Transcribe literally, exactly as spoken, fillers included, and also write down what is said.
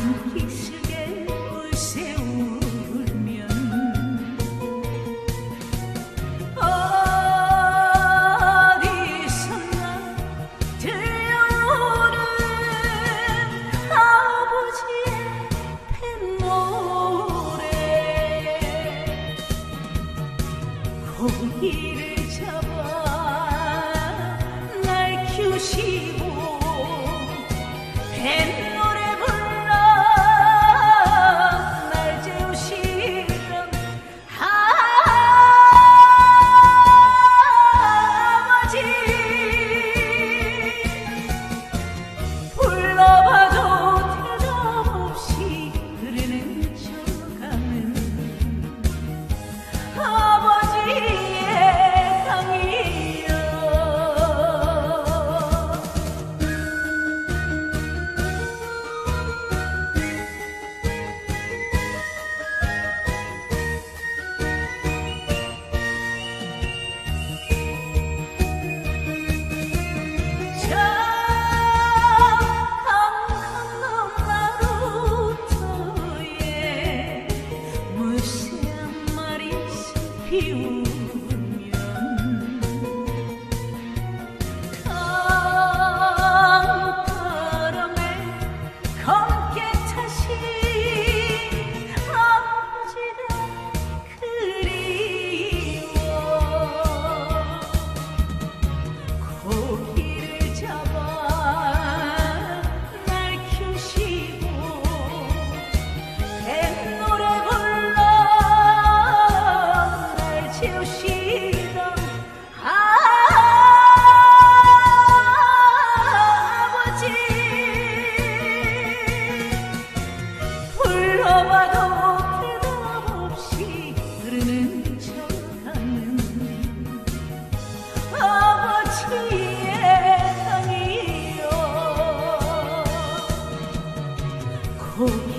기슭에 울새 울면 어디선가 들려오는 아버지의 뱃노래. 고기를 잡아 날 키우시고 뱃노래 불러 날 재우시던 아버지. 불러봐도 대답 없이 흐르는 저 강은 아버지의 강이여. 저 강강나루터에 물새 한 마리씩 피우면 강바람에 검게 타신 아버지가 그리워. 고기를 잡아 날 키우시고 뱃노래 불러 날 재우시던 아버지. 불러봐도 대답 없이 흐르는 저 강은 아버지의 강이여. 고기